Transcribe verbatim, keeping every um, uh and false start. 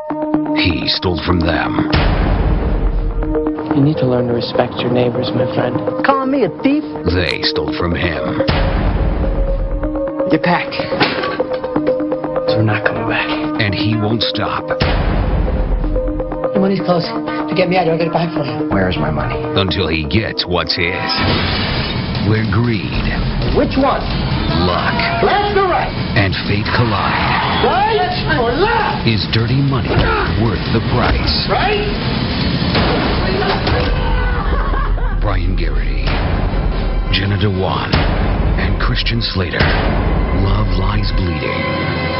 He stole from them. You need to learn to respect your neighbors, my friend. Calling me a thief? They stole from him. Get packed. So we're not coming back. And he won't stop. Your money's close. To get me out, I'll get it back for you. Where's my money? Until he gets what's his. Where greed, Which one? luck, Left or right? and fate collide. Right or left? Is dirty money worth the price? Right? Brian Garrity, Jenna Dewan, and Christian Slater. Love Lies Bleeding.